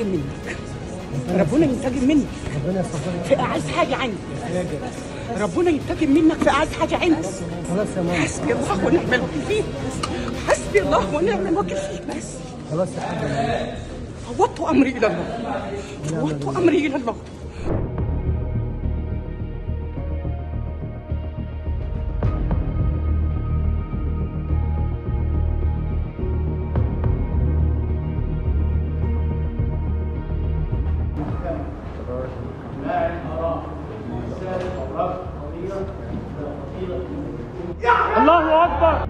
منك، ربنا ينتقم منك ربنا يصبرك في اعز حاجه عندي، ربنا ينتقم منك في اعز حاجه عندي. خلاص يا ماما، حسبي الله ونعم الوكيل فيك، حسبي الله ونعم الوكيل فيك. بس خلاص يا حاجة، فوضت امري الى الله، فوضت امري الى الله. الله أكبر.